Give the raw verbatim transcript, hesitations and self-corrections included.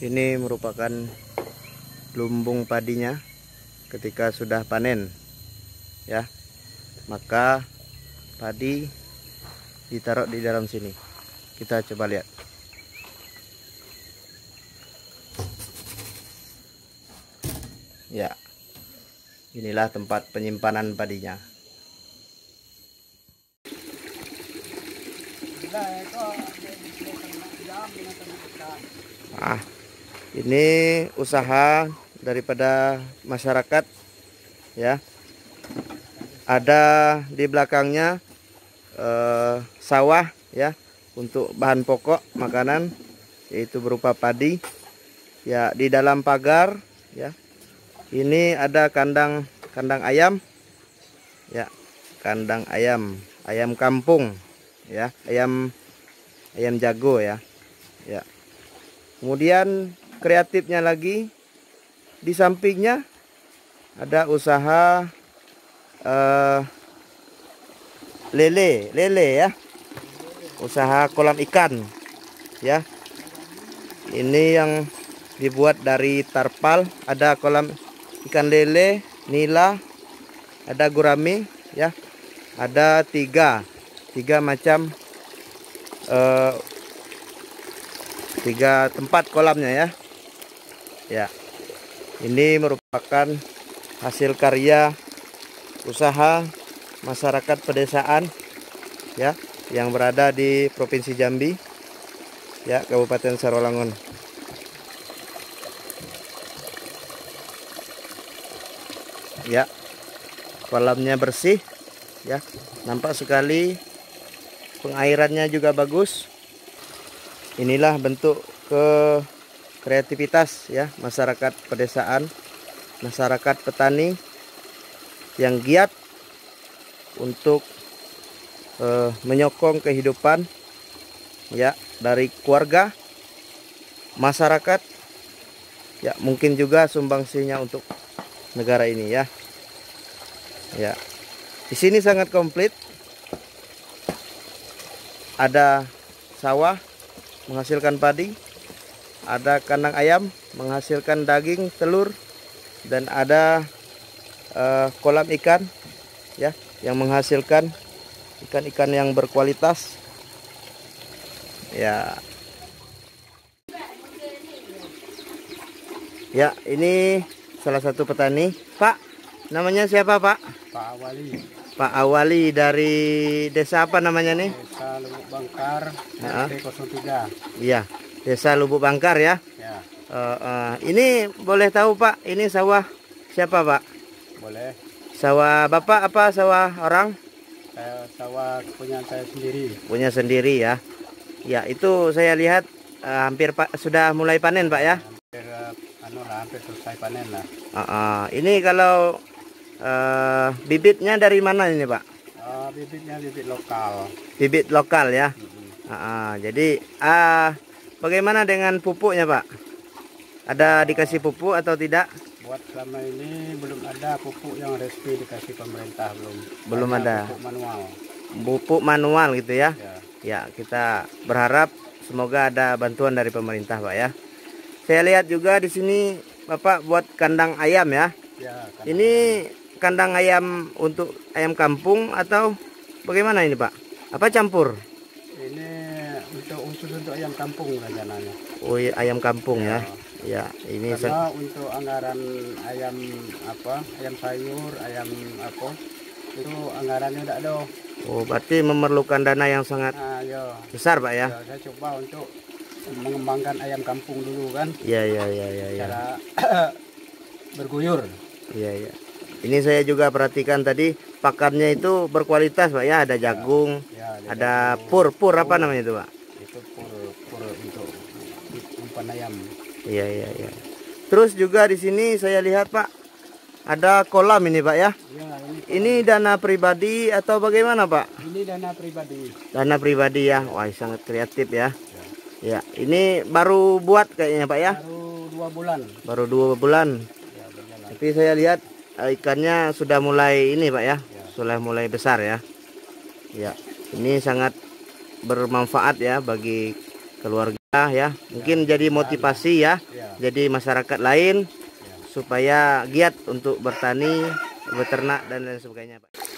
Ini merupakan lumbung padinya ketika sudah panen, ya. Maka padi ditaruh di dalam sini. Kita coba lihat. Ya, inilah tempat penyimpanan padinya. Nah, ini usaha daripada masyarakat, ya. Ada di belakangnya eh, sawah, ya, untuk bahan pokok makanan, yaitu berupa padi. Ya, di dalam pagar, ya. Ini ada kandang kandang ayam, ya, kandang ayam, ayam kampung, ya, ayam ayam jago, ya, ya. Kemudian kreatifnya lagi, di sampingnya ada usaha uh, lele, lele, ya, usaha kolam ikan, ya. Ini yang dibuat dari tarpal, ada kolam ikan lele, nila, ada gurami, ya, ada tiga, tiga macam, uh, tiga tempat kolamnya, ya, ya. Ini merupakan hasil karya usaha masyarakat pedesaan, ya, yang berada di Provinsi Jambi, ya, Kabupaten Sarolangun. Ya, kolamnya bersih, ya, nampak sekali, pengairannya juga bagus. Inilah bentuk ke kreativitas, ya, masyarakat pedesaan, masyarakat petani yang giat untuk eh, menyokong kehidupan, ya, dari keluarga, masyarakat, ya, mungkin juga sumbangsinya untuk negara ini, ya. Ya, di sini sangat komplit. Ada sawah menghasilkan padi, ada kandang ayam menghasilkan daging, telur, dan ada uh, kolam ikan, ya, yang menghasilkan ikan-ikan yang berkualitas. Ya, ya, ini salah satu petani. Pak, namanya siapa, Pak? Pak Awali. Pak Awali dari desa apa namanya nih? Desa Lubuk Bangkar, Ya. R T nol tiga. Iya, desa Lubuk Bangkar, ya. Ya, Uh, uh, ini boleh tahu, Pak, ini sawah siapa, Pak? boleh. Sawah Bapak apa sawah orang? Saya sawah punya saya sendiri. Punya sendiri, ya. Ya, itu saya lihat uh, hampir Pak sudah mulai panen, Pak, ya. Hampir uh, anu lah, hampir selesai panen lah. Uh, uh, ini kalau uh, bibitnya dari mana ini, Pak? Uh, bibitnya bibit lokal. Bibit lokal, ya. Mm-hmm. Uh, uh, jadi uh, bagaimana dengan pupuknya, Pak? Ada dikasih pupuk atau tidak? Buat selama ini belum ada pupuk yang resmi dikasih pemerintah, belum. Belum Hanya ada. Pupuk manual. Pupuk manual gitu, ya. Ya. Ya, kita berharap semoga ada bantuan dari pemerintah, Pak, ya. Saya lihat juga di sini Bapak buat kandang ayam, ya. Ya, kan. Ini kandang ayam untuk ayam kampung atau bagaimana ini, Pak? Apa campur? Ini untuk khusus untuk ayam kampung rencananya. Oh, iya, ayam kampung, ya. Ya, ini Karena untuk anggaran ayam apa, ayam sayur, ayam apa, itu anggarannya tidak ada. Oh, berarti memerlukan dana yang sangat Nah, yo. besar, Pak, ya. Ya, saya coba untuk mengembangkan ayam kampung dulu kan, Iya, iya, iya, iya, ya. cara berguyur. Iya, iya. Ini saya juga perhatikan tadi pakannya itu berkualitas, Pak, ya. Ada jagung, Ya, ada jagung, pur, pur apa pur. namanya itu, Pak? Itu pur, pur untuk umpan ayam. Iya, iya, iya. Terus juga di sini saya lihat, Pak, ada kolam ini, Pak, ya. Ya, ini, Ini dana pribadi atau bagaimana, Pak? ini dana pribadi. Dana pribadi, ya. Wah, sangat kreatif, ya. Ya, ini baru buat kayaknya, Pak, ya. Baru dua bulan. Baru dua bulan. Ya, berjalan. Tapi saya lihat eh, ikannya sudah mulai ini, Pak, ya. Ya. Sudah mulai besar, ya. Ya, ini sangat bermanfaat, ya, bagi keluarga. Ah, ya, mungkin jadi motivasi ya, Ya, jadi masyarakat lain ya. supaya giat untuk bertani, beternak dan lain sebagainya, Pak.